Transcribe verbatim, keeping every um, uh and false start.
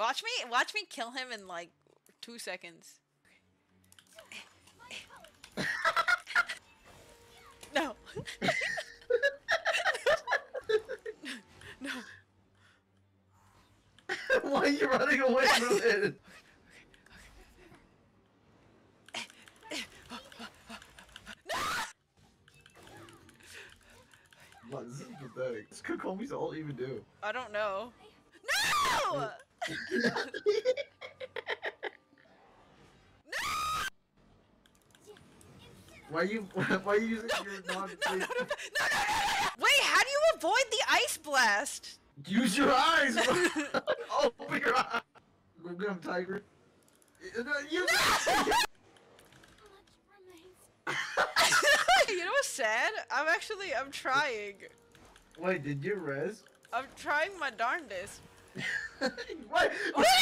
Watch me, watch me kill him in like two seconds. No. No. Why are you running away from it? What, this is pathetic. This could call me so all even do. I don't know. No! Why are you why are you using No, your no, non no, no, no, no, no, no! Wait, how do you avoid the ice blast? Use your eyes! Open your eyes! Go get him, Tiger. No, you You know what's sad? I'm actually, I'm trying. Wait, did you res? I'm trying my darndest. What? Wait!